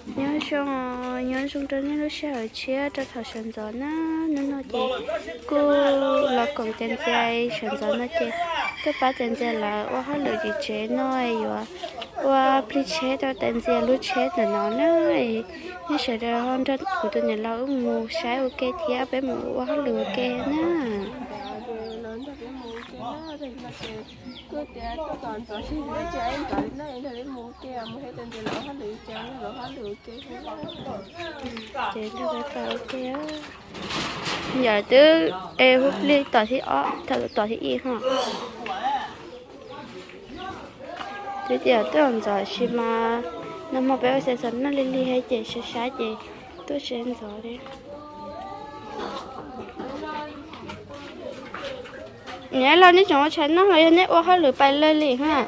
nhớ xong trên nó sẽ ở chia cho thằng sân gió nó nói chị cô là còn tên dây sân gió nó chị tôi bắt tên dây là ô hát lựa gì chế nói rồi ô pli chế cho tên dây lúc chế là nó nói như sẽ ra hơn cho của tôi nhà lâu ngủ sáng ok thì bé ngủ ô hát lựa ok nè cứ trẻ tôi còn tôi xin đứa trẻ em tại nó em thấy mua kia mua hết tên gì lỡ hết lựa chán lỡ hết lựa kia thì nó phải ok á giờ tứ em hút ly tỏi thì thật tỏi thì y ha thế giờ tôi còn giỏi xí mà nó mà bé sẽ sẵn nó li hay chị sẽ sai chị tôi sẽ giỏi đi nhớ lo nếu chúng chén nó hơi nét ô hơi lửa bay lên liền ha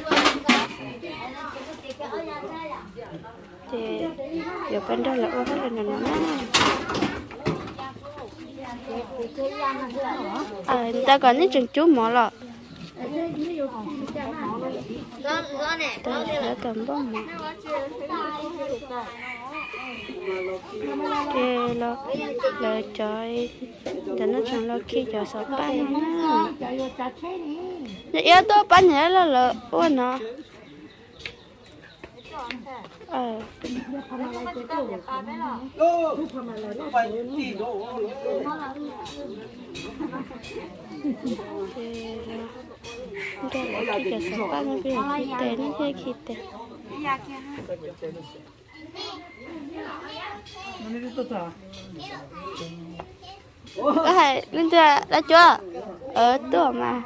thì giờ bên đó là ô hơi là nó người ta còn những trường chú mỏ lọ tôi đã tầm bông mà kê lo lời trời để nó chẳng lo khi cho sáu bán nữa để yêu tôi bán nhớ là ôn nó đây là khi cho sáu bán nó bây giờ khi tệ nó chơi khi tệ có thể lên chưa đã chưa ởตัวmà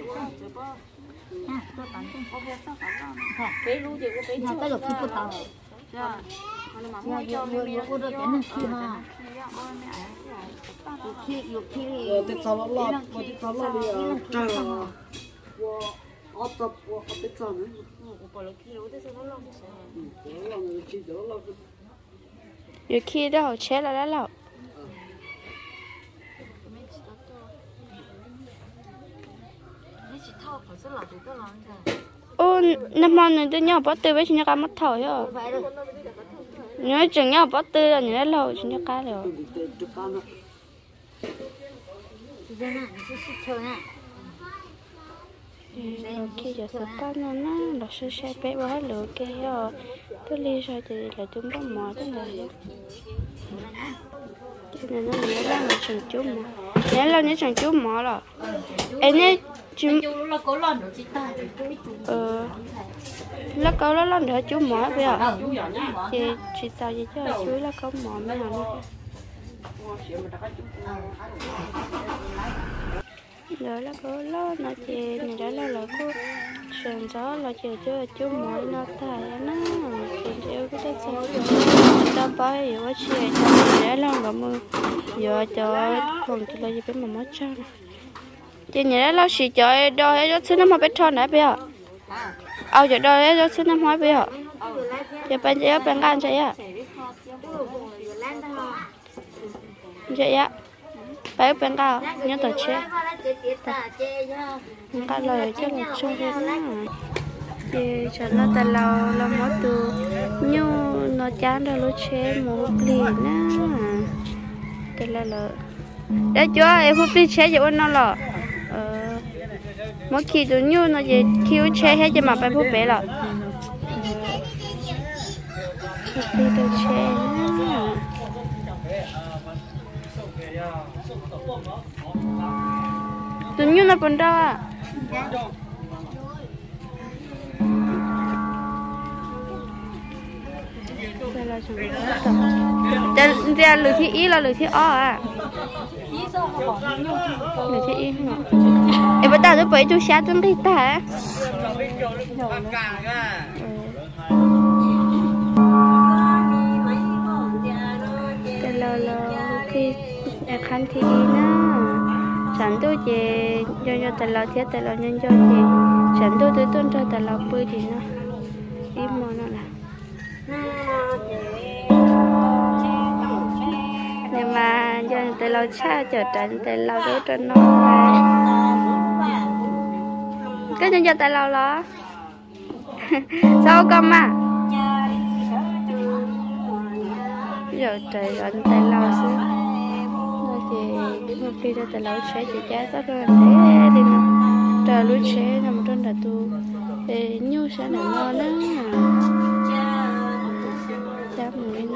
nhiều khi đó họ chết là đã lậu ô năm món này tôi nhau bắt tư với chúng ta mất thổi rồi nhớ chừng nhau bắt tư là nhớ lâu chúng ta rồi khi giờ sắp tới nó là sơ xe bé quá lựa kia rồi tôi đi rồi thì là tôi bắt mỏ thế này cho nên nó nhớ là một trường chú mỏ nhớ là những trường chú mỏ rồi em ấy chú là có lần nữa chị ta là có lần nữa chú mỏ bây giờ chị tao gì chứ chú là có mỏ mới làm đó là có lo nó chị này đó là có sườn gió là chị cho chú mỏ nó thải nó chị yêu cái đó sao tao bay rồi chị cho để lòng cả mưa giờ cho còn chị là gì biết mà mất cho chị nhớ là chị cho đôi cho xin nó mà biết thon đấy bây giờ giờ đôi cho xin nó hỏi bây giờ chị bên chị bên gan chị à chị á bé bên cao nhớ tờ chế cái lời chắc là chung hết á thì cho nó ta lâu là mất từ nhưng nó chán rồi lúc chế một lì nè thế là đấy chưa em hút đi chế cho nó là mỗi khi tụi như nó gì kêu chế hết cho mà phải hút bé là hút đi tụi chế tụi như nó còn đâu à đây là chúng ta lưỡi thi ý là lưỡi thi o à lưỡi thi ý không em bắt đầu tôi phải chú sát trong cái ta đây là khi em khăn thi ý nữa sẵn tôi về cho tài lò thiết tài lò nhân cho thì sẵn tôi tuân cho tài lò bơi thì nó im mò nó là nhưng mà cho tài lò cha trở thành tài lò đối cho nó cái nhân cho tài lò lo sao con mà giờ trời lạnh tay lâu xíu nó thì một khi ra tay lâu sẽ chỉ giá rất là thế đi nó trời lúa sẽ nằm trên là tu để nhu sẽ nằm ngon á chắc mình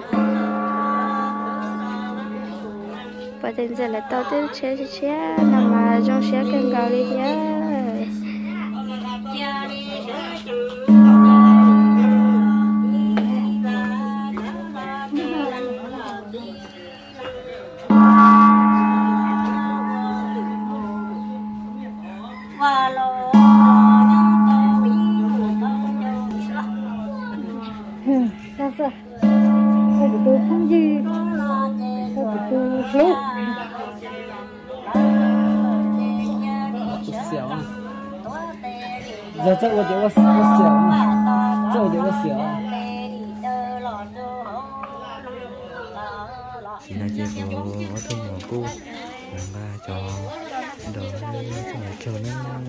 và đến giờ là tao tới chế nằm mà trong sẽ cần gạo đi nhá giờ这我觉得我小，这我觉得我小。 Chị là chị của thôn nhỏ cô làm ba cho đồ cho nó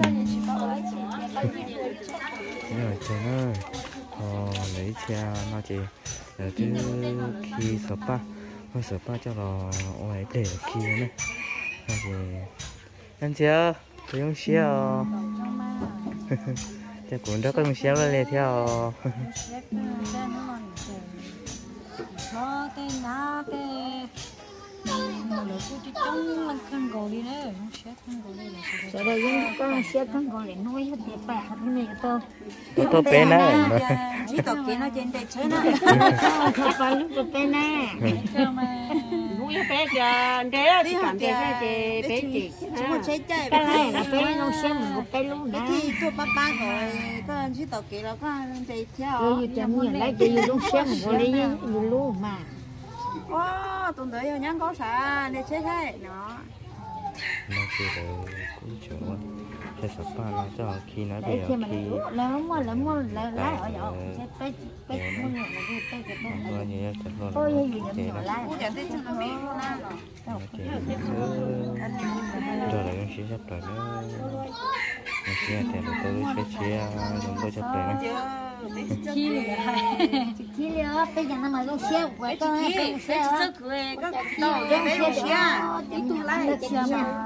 rồi cho nó lấy cha nó chị là chứ khi sợ pa cho nó ngoài để kia này là chị anh chưa có dùng xíu chắc cũng đó có dùng xíu lên theo cái ná cái một lửa cô chỉ trông lên khăn gò đi nữa không xé khăn gò đi là sẽ đây những con xé khăn gò để nuôi hết để bẻ hết cái này tôi bé này chỉ tao kia nó trên đây chơi nữa không phải lúc tao bé nè nuôi bé kìa để là đi cảm thấy cái bé chị chúng nó chơi chơi cái này là bé nó xé một bé luôn nè thì tôi ba rồi có anh chỉ tao kia là có anh chạy theo rồi chấm nhiều lấy gì luôn xé một cái đi luôn mà tuần tới giờ nhắn có xả để chế thế nó chỉ để cũng chỗ để sắp ba nó cho khi nói về khi lớn mua lái ở chỗ bé mua nhiều là đi bé cái bé mua nhiều chắc luôn ôi gì vậy nhỏ lái cũng chẳng thấy nó biết rồi lại sẽ chấp lại nó chia thì tôi sẽ chia chúng tôi chấp lại nó chi liệu bây giờ nó mà luôn xe quay con cái xe cười có đâu bé luôn xe tôi lái xe mà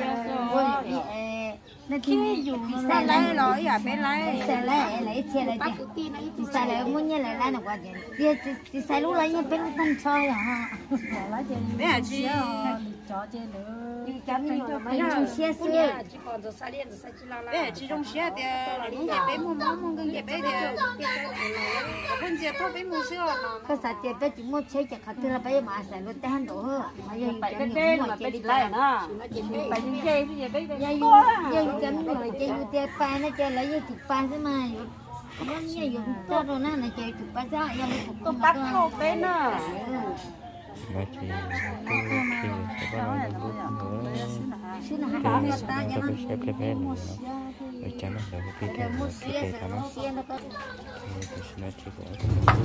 nó khi dùng xe lái rồi à bé lái xe lấy xe lấy tiền xe lấy muốn như là lái nó quá tiền thì xe lúc lấy như bé lúc thanh soi à bé à chị cho chơi nữa chấm nhiều là mấy trong xe xe bé chỉ trong xe thì những cái bé mua cái bé thì con chị thôi bé mua sữa cái sao chị bé chỉ mua chơi chỉ khát là bé mà sẽ luôn tên đồ hơn mà giờ cái tên mà bé đi lại nữa phải đi chơi thì bé giờ chấm rồi chơi chơi pa nó chơi lấy chụp pa thế mà nó như dùng cho rồi nó là chơi chụp pa ra giờ mình cũng bắt cô bé nữa nó chỉ sẽ có một lúc nữa thì nó phải xếp cái bé này nó chắn nó phải cái theo cái cây nó thì nó chỉ có nó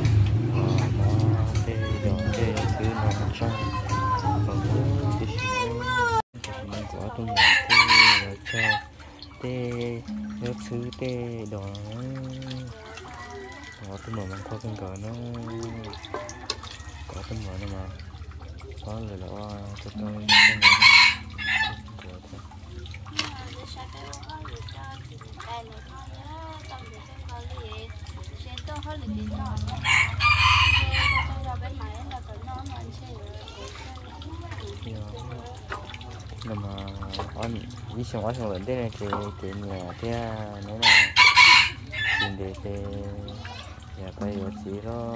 cái đồ cái thứ nó trong còn cái nó có trong nhà cái cho tê nước xứ tê đồ nó tôi mở mang có con cờ nó có tấm mở nó mà có người là cho tôi nhưng mà anh đi xong lớn thế này thì nhà thế nữa là tiền để thì nhà bây giờ chỉ có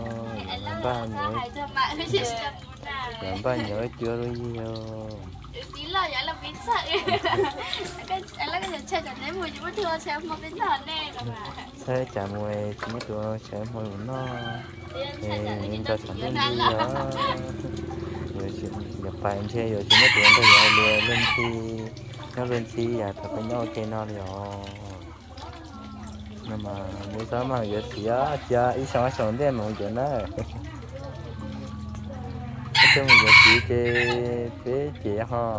ba nhớ chưa rồi gì đâu tí là vậy là biết sợ cái là cái chơi chẳng thấy mùi chỉ có thưa xem một cái giờ nè sẽ chả mùi chỉ mấy tụi sẽ mùi nó nên cho chẳng đến gì đó rồi nhập bài anh chơi rồi chỉ mấy tụi tôi giờ lên thi nó lên thi à thật phải nhau chơi nó rồi nhưng mà nếu sao mà giờ thì á cha ít sống thế mà chuyện đó cho mình giờ chỉ bé chị ha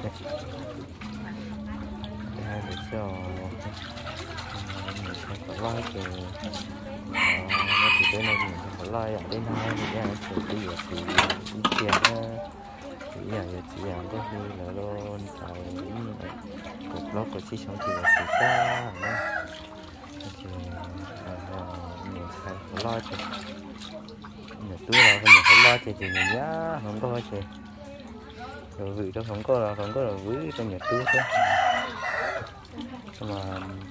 đây để cho mình sẽ có vài cái nó thì cái này mình phải lo ở đây này thì nhà sẽ đi ở thì tiền thì nhà chỉ làm cái gì là luôn phải cột lót của chiếc xong thì là chỉ ta thì mình phải lo chứ nhà tôi là mình phải lo thì mình nhá không có gì rồi vị đó không có là với trong nhà tôi thôi mà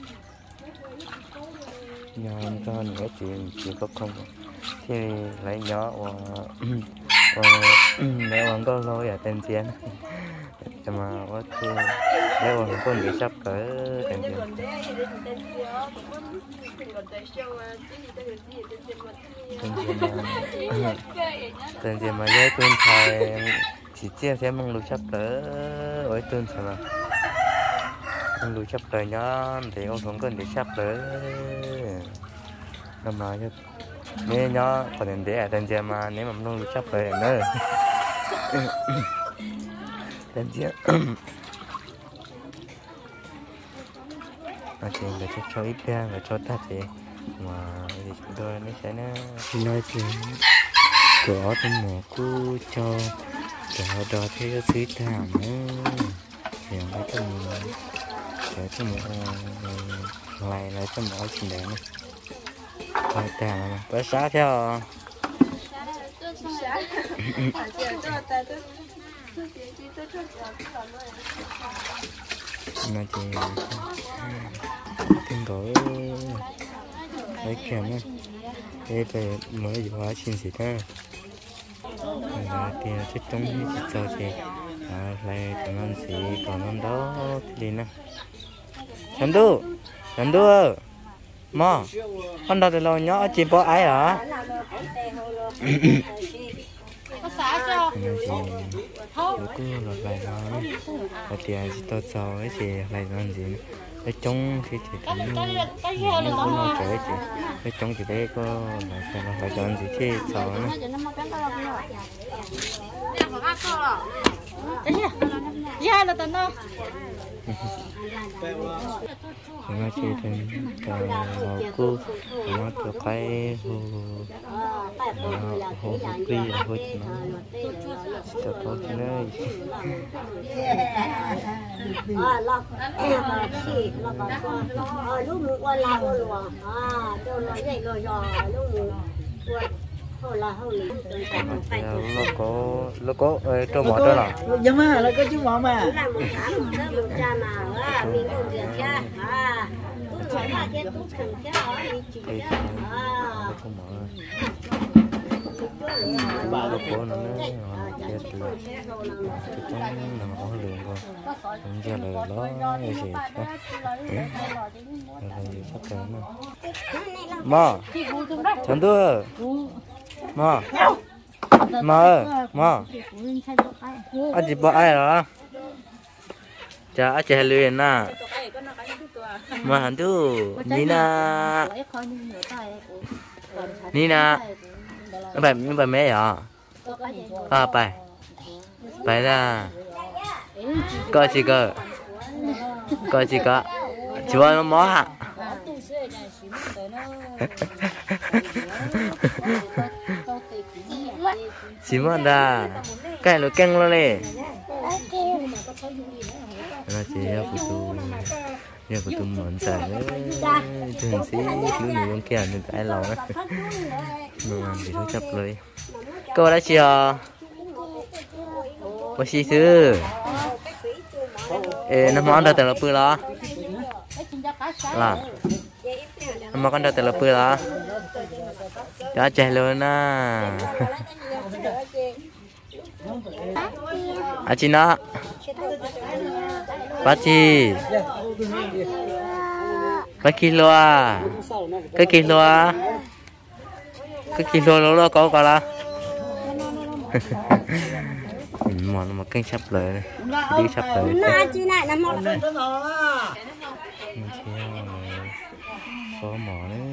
nhà cho những chuyện chỉ có không thì lấy nhỏ nếu mà có lôi ở tên chiến mà có thì nếu mà có người sắp cỡ tên chiến tên chiến mà dễ tuân thời chỉ chia sẻ mong lục sắp cỡ với tuân sao là mong lục sắp cỡ nhá thì ông không cần để sắp cỡ năm nào chứ nếu nhá còn đến để tên chiến mà nếu mà mong lục sắp cỡ nữa tên chiến chị là cho ít ra và cho ta thì mà thì chúng tôi nó sẽ nói chuyện có trong mùa cu cho đó thế xí thảm thì mấy cái mùa lại lại cho mỗi chuyện đấy này thảm mà bớt xá theo mà chị tiếng gọi lấy kèm á thế về mới vừa xin gì đó thì chắc chắn thì sao chị lại còn ăn gì còn ăn đó thì đi nè Trần Du mà con đâu thì lo nhỏ chị bỏ ai hả cứ lại nói và tiền chỉ tôi cho ấy chị lại làm gì cái trống thì chị thấy nó cũng lo trời chị cái trống thì đấy có lại chọn gì chứ cho nó mà chị thêm vào cô mà tôi cái hồ kia hồ cho tôi nơi lúc mù qua là luôn cho nó dậy rồi lúc mù nó có trâu mỏ đó là nhưng mà nó có chú mỏ mà ba lô cổ nó chết là cái trống nằm ở liền rồi không ra lời đó như gì đó rồi sắp tới mà Trần Du mà anh chị bỏ ai rồi chả anh chị luyện à mà hắn tu Nina bài mẹ à bài ra coi chị cơ chúa nó mó hả chỉ muốn ra cái nó căng luôn nè nó chỉ phụ tu mòn xài thường xí cứ nhiều kia nên tại lâu á mà chỉ thu chấpเลยcô đã chưa bác sĩ sư nó món đã từ lâu bữa đó là nó món đã từ lâu bữa đó đã chạy luôn à chị nó bác chị cái kilo nó có là mà kênh sắp lời đi sắp lời có mỏ đấy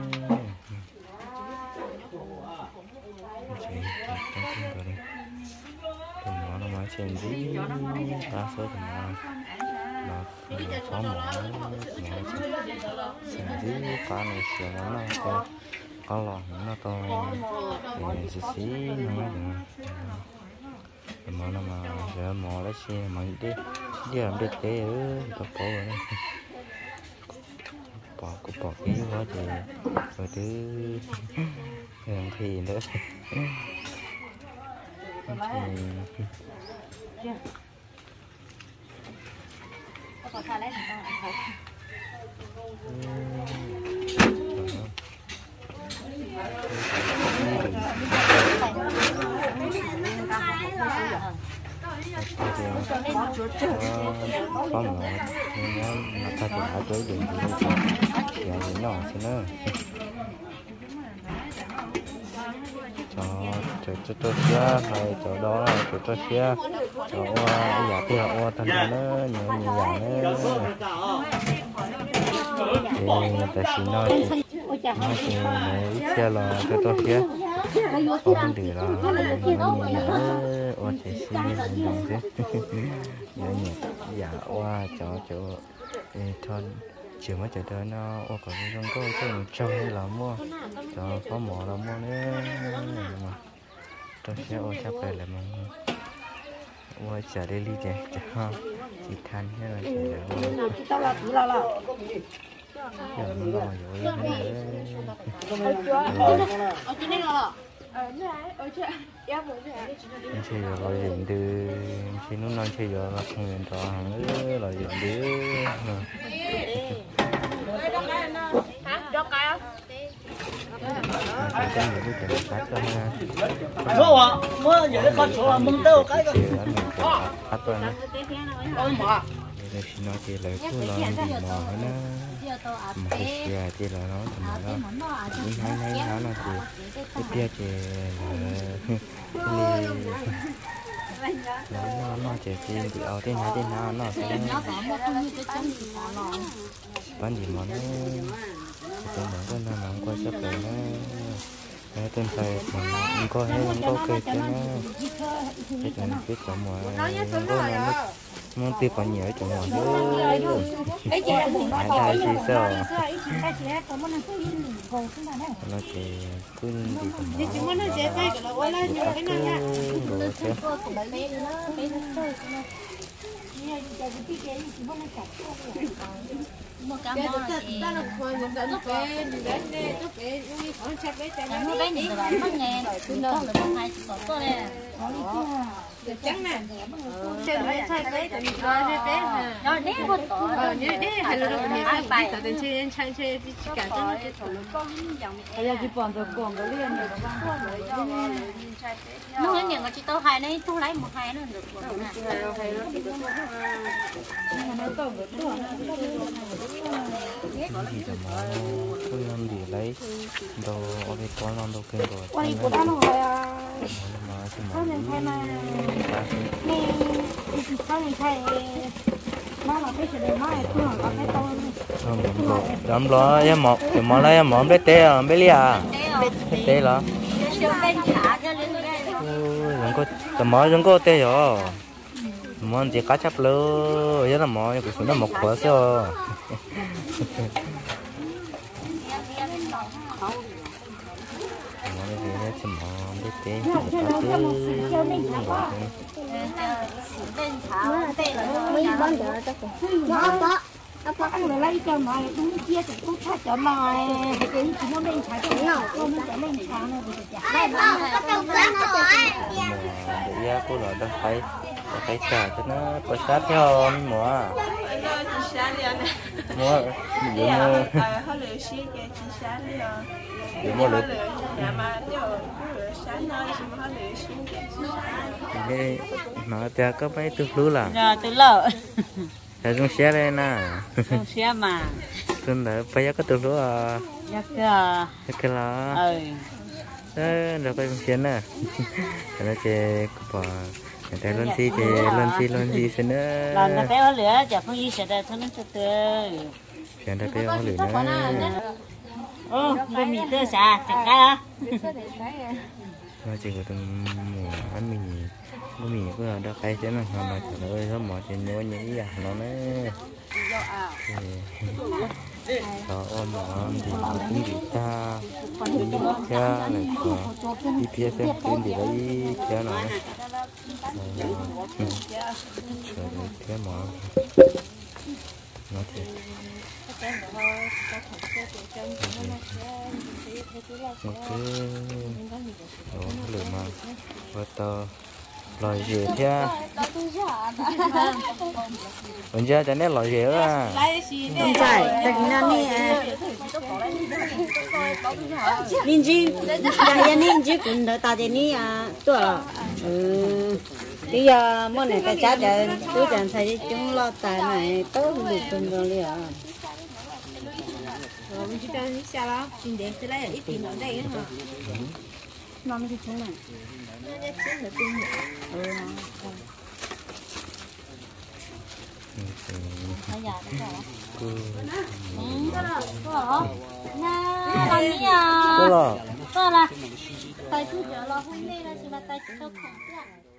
mỏ nó mới xem gì đa số thì mà có mỏ xem gì cá này xem nó có có lò nó to thì xí nó mới được mà nó mà giờ mò lấy xe mà đi làm được thế tập bỏ rồi bỏ cái quá thì rồi thứ làm thì nữa có thà lấy có một nó ta chỉ đã tới đường thì nó sẽ nó cho xia hay cho đó là cho xia cho giả thì họ thành ra nó nhiều giả nữa thì tại vì nó thì xe là cho xia không được là nó nhiều ô chạy xi dùng thế nhiều giả qua cho thon chiều mới chạy tới nó ô còn không có cái trâu hay là mua cho có mỏ là mua nữa mà tôi sẽ ô chắc phải là mà ô chả đi đi chạy cho chỉ than hay là chạy là giờ nó chơi rồi dựng từ khi nó non chơi rồi là không nhận trò hàng nữa là dựng đứa mua giờ con số mông tơ cái đây thì nó chỉ lấy cứ lo đi mò nó mà cái xe thì là nó thì nó những hai nó thì cái tia thì nó chỉ tiền thì ở trên nó sẽ bán gì mà nó tên nó làm qua sắp tới nó tên thầy không có hay không có cây chứ nó cái này biết cả mọi không có nó muốn tiêu còn nhiều chỗ mọi thứ ai đây thì sao nó chỉ cứ đi cùng nó chỉ các cứ đồ chứ mua cá mò thì mua cái gì rồi mất nghe tôi đâu là một hai có tôi đây trắng nè chơi cái rồi đấy một tổ đấy hay là nó hay bài rồi đến chơi chơi chơi cả cái bây giờ chỉ còn rồi còn cái liền này nó những người chỉ tao hai này tôi lấy một hai nó được rồi thì tầm tôi làm gì lấy đồ ở đây có non đồ kêu rồi quay của nó rồi à sao này thay nó là cái chuyện nó thường có cái tôi đâm lo em mỏ thì mỏ lấy em mỏ bé té bé lia té là đừng có tầm mỏ đừng có té rồi mỏ chỉ cá chép lơ vậy là mỏ cái số nó một quả xíu chim biết thế nó có ăn lấy cho mà đúng chia thì cũng thay cho mà cái chỉ muốn lên trái cái nào không muốn trở lên trái này thì chả đây có đâu cái nó để ra cô là đang phải xả cho nó có sát theo mùa mua để mua được cái nó theo có mấy từ lúa là rồi từ lợ theo trong xe đây nè trong xe mà cưng đợi phải có từ lúa à cái là rồi phải trong xe nè nó chơi của người ta lên gì xin nữa làm nó béo lửa chả không gì sẽ đây thôi nó từ từ người ta béo lửa nữa ô bữa mì tơ xả chẳng cái á nó chỉ có từng mùa ăn mì cứ là đợt cái chứ mà trời ơi nó mỏ trên nhớ nhĩ à nó nữa đó ôm nó thì cũng bị cha cha này có đi phía xem trên thì lấy cha nó cái mỏ nó thì ok đó lửa mà và tờ lòi dẻ cha mình cha cho nên lòi dẻ à không chạy tại nó nè nên chứ tại nên chứ cũng đỡ ta thì nè tôi bây giờ mỗi ngày cái cha chờ tôi chẳng thấy chúng lo tài này tốt được từng rồi liền mình chỉ cần xa đó xin để tôi lấy ít tiền ở đây hả nó mới chúng này Có là tại tôi giờ lo hôm nay là chỉ là tại tôi không